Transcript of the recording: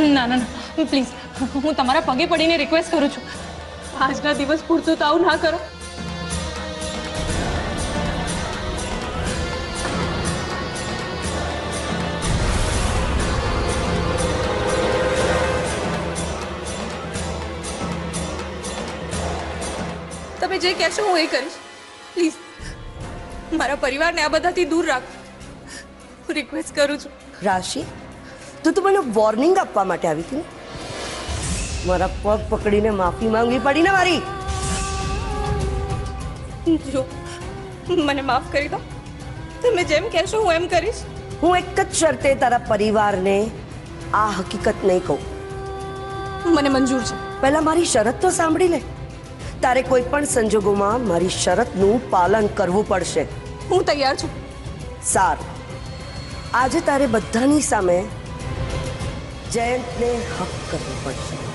ના ના ના પ્લીઝ, હું તમારા પગે પડીને રિક્વેસ્ટ કરું છું, આજના દિવસ પૂરતું તો આવું ના કરો. તમે જે કહેશો હું એ કરીશ. પ્લીઝ મારા પરિવારને આ બધાથી દૂર રાખો, હું રિક્વેસ્ટ કરું છું. રાશિ, તું તો મને વોર્નિંગ આપવા માટે આવી હતી ને? મારા પગ પકડીને માફી માંગવી પડી ને મારી? જો મને માફ કરી દો, તમે જેમ કહેશો હું એમ કરીશ. હું એક જ શરતે તારા પરિવારને આ હકીકત નહીં કહું. મને મંજૂર છે. પહેલા મારી શરત તો સાંભળી લે. તારે કોઈ પણ સંજોગોમાં મારી શરતનું પાલન કરવું પડશે. હું તૈયાર છું. સારું, આજે તારે બધાની સામે જયંતને હક કરવો પડશે.